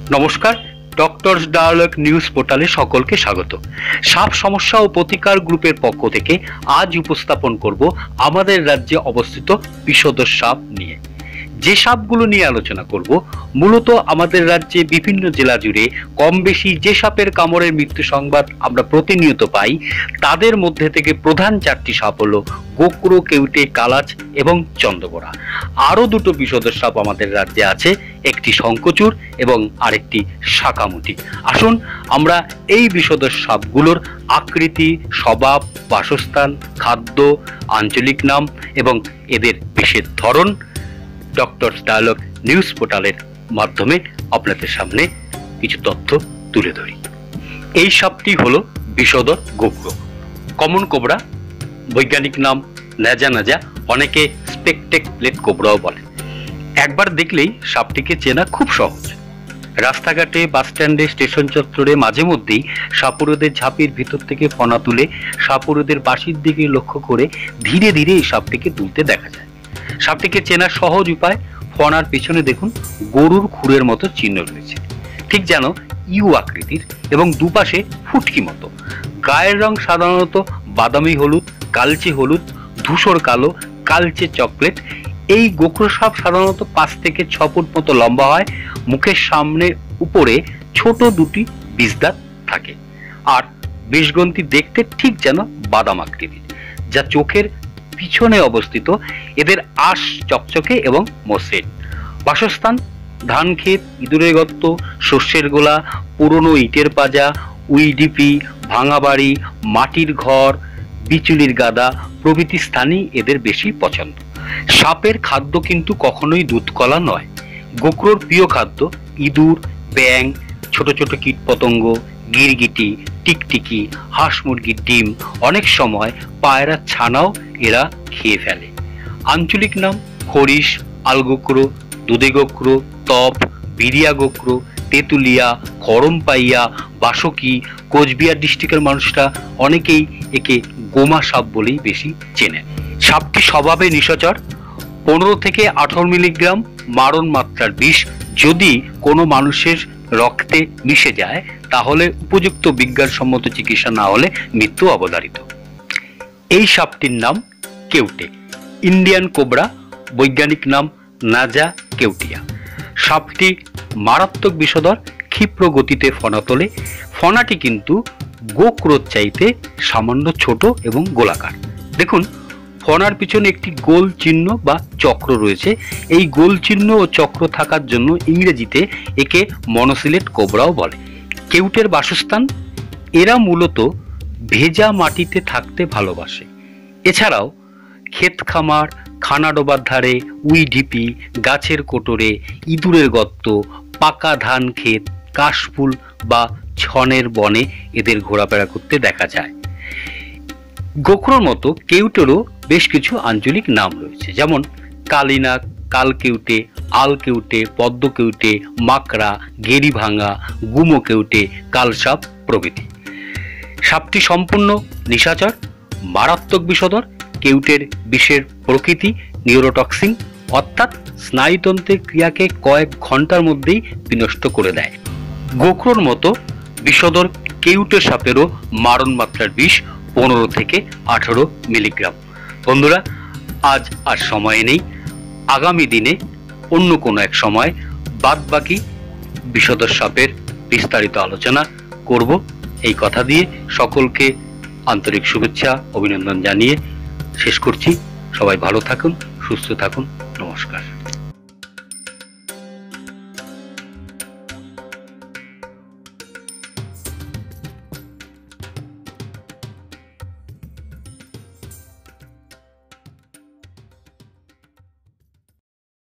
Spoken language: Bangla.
নমস্কার, ডক্টরস ডায়ালগ নিউজ পোর্টালে সকলকে স্বাগত। সাপ সমস্যা ও প্রতিকার গ্রুপের পক্ষ থেকে আজ উপস্থাপন করব আমাদের রাজ্যে অবস্থিত বিষধর সাপ নিয়ে। যে সাপগুলো নিয়ে আলোচনা করব, মূলত আমাদের রাজ্যে বিভিন্ন জেলা জুড়ে কম বেশি যে সাপের কামড়ের মৃত্যু সংবাদ আমরা প্রতিনিয়ত পাই, তাদের মধ্যে থেকে প্রধান চারটি সাপ হলো গোকরো, কেউটে, কালাচ এবং চন্দ্রগোড়া। আরো দুটো বিষধর সাপ আমাদের রাজ্যে আছে, একটি শঙ্খচূড় এবং আরেকটি শাকামুটি। আসুন আমরা এই বিষধর সাপগুলোর আকৃতি, স্বভাব, বাসস্থান, খাদ্য, আঞ্চলিক নাম এবং এদের বিষের ধরন ডক্টরস ডায়ালগ নিউজ পোর্টালের মাধ্যমে আপনাদের সামনে কিছু তথ্য তুলে ধরি। এই সাপটি হলো বিষধর গোকরো, কমন কোবরা, বৈজ্ঞানিক নাম ন্যাজা নাজা, অনেকে স্পেকটেকলেট কোবরাও বলে। একবার দেখলেই সাপটিকে চেনা খুব সহজ। রাস্তাঘাটে, বাসস্ট্যান্ডে, স্টেশন চত্বরে মাঝে মধ্যেই সাপুড়েদের ঝাঁপির ভিতর থেকে ফনা তুলে সাপুড়েদের বাঁশির দিকে লক্ষ্য করে ধীরে ধীরে এই সাপটিকে তুলতে দেখা যায়। সাপটিকে চেনার সহজ উপায়, ফনার পিছনে দেখুন গরুর খুরের মতো চিহ্ন রয়েছে, ঠিক যেন ইউ আকৃতির এবং দুপাশে ফুটকি মতো। গায়ের রং সাধারণত বাদামি হলুদ, কালচে হলুদ, ধূসর কালো, কালচে চকলেট। এই গোকরো সাপ সাধারণত 5 থেকে 6 ফুট মতো লম্বা হয়। মুখের সামনে উপরে ছোট দুটি বিষদাঁত থাকে আর বিষগ্রন্থি দেখতে ঠিক যেন বাদাম আকৃতির, যা চোখের পিছনে অবস্থিত। এদের আঁশ চকচকে এবং মসৃণ। বাসস্থান ধান ক্ষেত, ইঁদুরের গর্ত, শস্যের গোলা, পুরনো ইটের পাজা, উইডিপি, ভাঙা বাড়ি, মাটির ঘর, বিচুলির গাদা প্রভৃতি স্থানই এদের বেশি পছন্দ। সাপের খাদ্য কিন্তু কখনোই দুধ কলা নয়। গোকরোর প্রিয় খাদ্য ইঁদুর, ব্যাঙ, ছোট ছোট কীটপতঙ্গ, গিরগিটি, টিকটিকি, হাঁস মুরগির ডিম, অনেক সময় পায়রার ছানাও এরা খেয়ে ফেলে। আঞ্চলিক নাম খরিশ, আলগোকরো, দুধে গোকরো, তপ, বিরিয়া গোকরো, তেঁতুলিয়া, খড়মপাইয়া, বাসকি। কোচবিহার ডিস্ট্রিক্টের মানুষরা অনেকেই একে গোমা সাপ বলেই বেশি চেনেন। সাপটি স্বভাবে নিশাচর। 15 থেকে 18 মিলিগ্রাম মারণ মাত্রার বিষ যদি কোনো মানুষের রক্তে মিশে যায়, তাহলে উপযুক্ত বিজ্ঞানসম্মত চিকিৎসা না হলে মৃত্যু অবধারিত। এই সাপটির নাম কেউটে, ইন্ডিয়ান কোবরা, বৈজ্ঞানিক নাম নাজা কেউটিয়া। সাপটি মারাত্মক বিষধর, ক্ষিপ্র গতিতে ফনা তোলে। ফনাটি কিন্তু গোকরোর চাইতে সামান্য ছোট এবং গোলাকার। দেখুন, ফনার পিছনে একটি গোল চিহ্ন বা চক্র রয়েছে। এই গোল চিহ্ন ও চক্র থাকার জন্য ইংরেজিতে একে মনোসিলেট কোবরাও বলে। কেউটের বাসস্থান, এরা মূলত ভেজা মাটিতে থাকতে ভালোবাসে। এছাড়াও ক্ষেত খামার, খানাডোবার ধারে, উইডিপি, গাছের কোটরে, ইঁদুরের গর্ত, পাকা ধান ক্ষেত, কাশফুল বা ছনের বনে এদের ঘোরাফেরা করতে দেখা যায়। গোকরোর মতো কেউটেরও বেশ কিছু আঞ্চলিক নাম রয়েছে, যেমন কালিনাক, কালকেউটে, আলকেউটে, পদ্ম কেউটে, মাকড়া, গেরিভাঙা, গুমো কেউটে, কালসাপ প্রভৃতি। সাপটি সম্পূর্ণ নিশাচর, মারাত্মক বিষধর। কেউটের বিষের প্রকৃতি নিউরোটক্সিন, অর্থাৎ স্নায়ুতন্ত্রের ক্রিয়াকে কয়েক ঘন্টার মধ্যেই বিনষ্ট করে দেয়। গোকরোর মতো বিষধর কেউটে সাপেরও মারণ মাত্রার বিষ 15 থেকে 18 মিলিগ্রাম। বন্ধুরা, আজ আর সময় নেই। আগামী দিনে অন্য কোনো এক সময় বাদবাকি বিষধর সাপের বিস্তারিত আলোচনা করব। এই কথা দিয়ে সকলকে আন্তরিক শুভেচ্ছা, অভিনন্দন জানিয়ে শেষ করছি। সবাই ভালো থাকুন, সুস্থ থাকুন। নমস্কার।